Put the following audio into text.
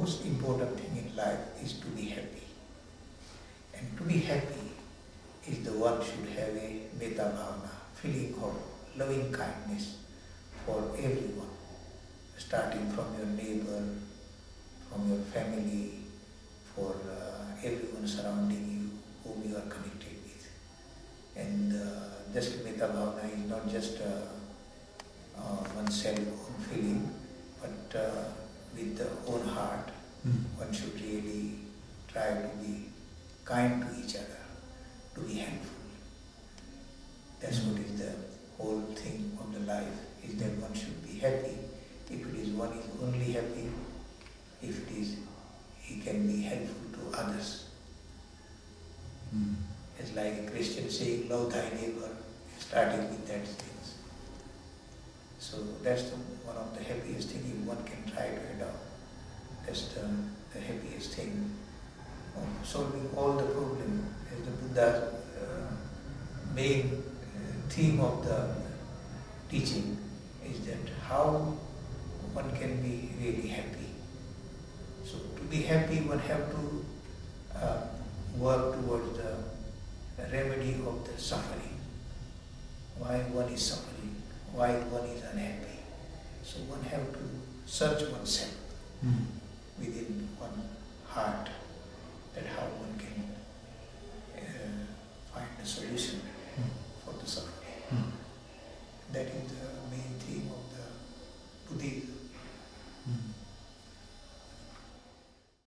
most important thing in life is to be happy. And to be happy is the one should have a metta bhavana, feeling of loving kindness for everyone, starting from your neighbor, from your family, for everyone surrounding you, whom you are connected with. And just metta bhavana is not just oneself own feeling, but with the own heart, one should really try to be kind to each other, to be helpful. That's what is the whole thing of the life, is that one should be happy. If it is one is only happy, if it is, he can be helpful to others. It's like a Christian saying, love thy neighbor, starting with that things. So that's one of the happiest things if one can try to adopt. That's the happiest thing of solving all the problems. As the Buddha's main theme of the teaching is that how one can be really happy. So to be happy, one have to work towards the remedy of the suffering. Why one is suffering, why one is unhappy. So one have to search oneself within one heart, that how one